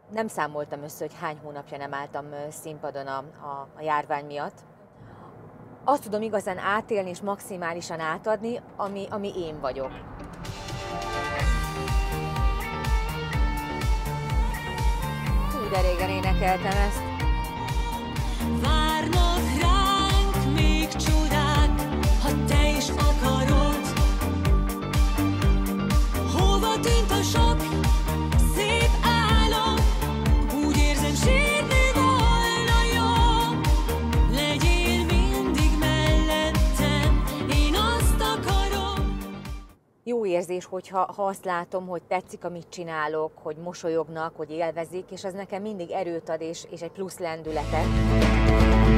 Nem számoltam össze, hogy hány hónapja nem álltam színpadon a járvány miatt. Azt tudom igazán átélni és maximálisan átadni, ami én vagyok. Hú, de régen énekeltem ezt. Várnak ránk még csodák, ha te is akarod. Hova tűnt a sok szép álom? Úgy érzem, sírni volna jobb. Legyél mindig mellettem, én azt akarom. Jó érzés, hogyha azt látom, hogy tetszik, amit csinálok, hogy mosolyognak, hogy élvezik, és az nekem mindig erőt ad és egy plusz lendületet.